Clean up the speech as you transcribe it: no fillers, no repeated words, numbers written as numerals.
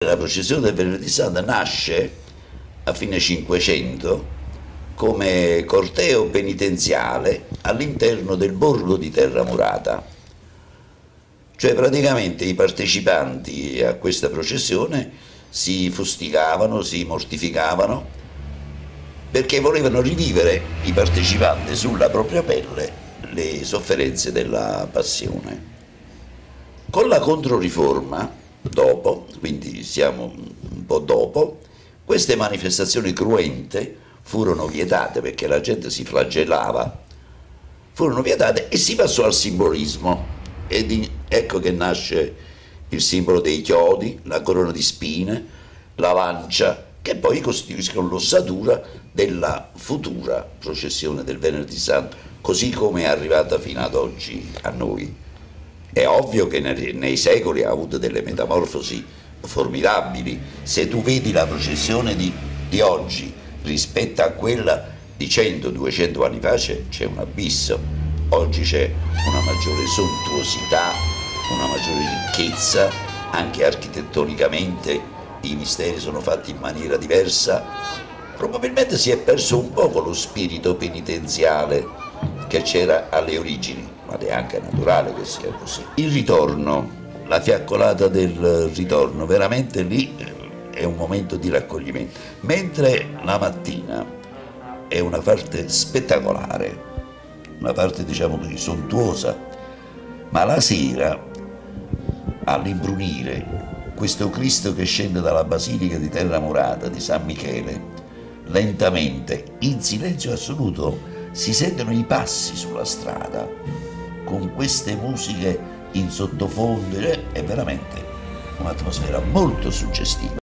La processione del Venerdì Santo nasce a fine Cinquecento come corteo penitenziale all'interno del borgo di Terramurata. Cioè praticamente i partecipanti a questa processione si fustigavano, si mortificavano, perché volevano rivivere i partecipanti sulla propria pelle le sofferenze della passione. Con la Controriforma, dopo, quindi siamo un po' dopo, queste manifestazioni cruente furono vietate perché la gente si flagellava, furono vietate e si passò al simbolismo. Ed ecco che nasce il simbolo dei chiodi, la corona di spine, la lancia, che poi costituiscono l'ossatura della futura processione del Venerdì Santo, così come è arrivata fino ad oggi a noi. È ovvio che nei secoli ha avuto delle metamorfosi formidabili. Se tu vedi la processione di oggi rispetto a quella di 100-200 anni fa c'è un abisso. Oggi c'è una maggiore sontuosità, una maggiore ricchezza, anche architettonicamente i misteri sono fatti in maniera diversa. Probabilmente si è perso un poco lo spirito penitenziale che c'era alle origini, ma è anche naturale che sia così. Il ritorno, la fiaccolata del ritorno, veramente lì è un momento di raccoglimento, mentre la mattina è una parte spettacolare, una parte diciamo così sontuosa, ma la sera all'imbrunire questo Cristo che scende dalla Basilica di Terramurata di San Michele, lentamente, in silenzio assoluto, si sentono i passi sulla strada, con queste musiche in sottofondo, è veramente un'atmosfera molto suggestiva.